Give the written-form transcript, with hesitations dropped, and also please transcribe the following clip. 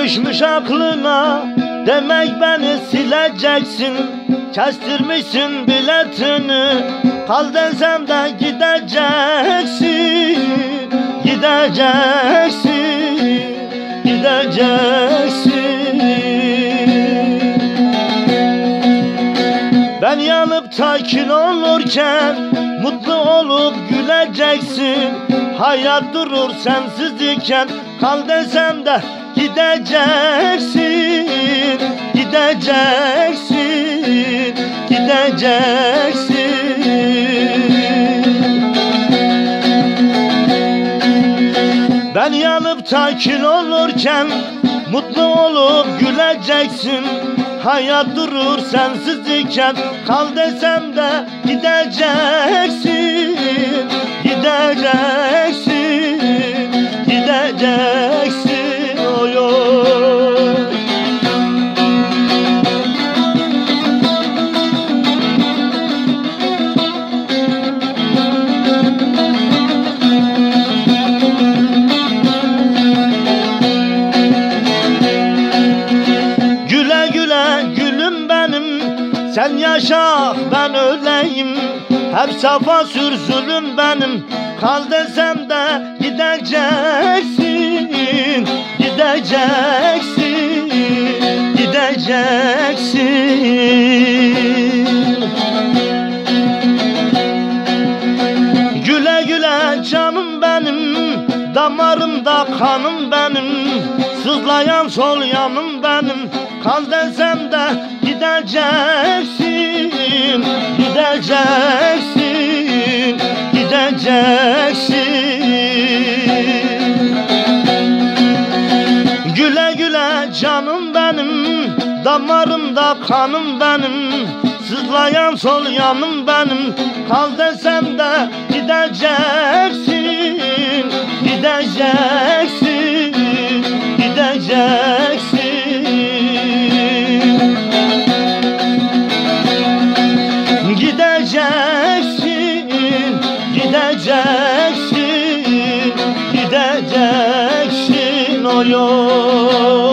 Düşmüş aklına demek beni sileceksin. Kestirmişsin biletini, kal desem de gideceksin. Gideceksin, gideceksin. Ben yanıp takin olurken mutlu olup güleceksin. Hayat durur sensiz iken, kal desem de gideceksin. Gideceksin, gideceksin. Ben yanıp takin olurken mutlu olup güleceksin. Hayat durur sensiz iken, kal desem de gideceksin. Gideceksin, gideceksin. Oy oy. Sen yaşa ben öleyim, hep safa sürsülüm benim. Kal desem de gideceksin. Gideceksin, gideceksin. Güle güle canım benim, damarımda kanım benim. Sızlayan sol yanım benim. Kal desem de gideceksin. Gideceksin, gideceksin. Güle güle canım benim, damarımda kanım benim. Sızlayan sol yanım benim. Kal desem de gideceksin. Gideceksin, gideceksin. Gideceksin, gideceksin, gideceksin. Oy oy.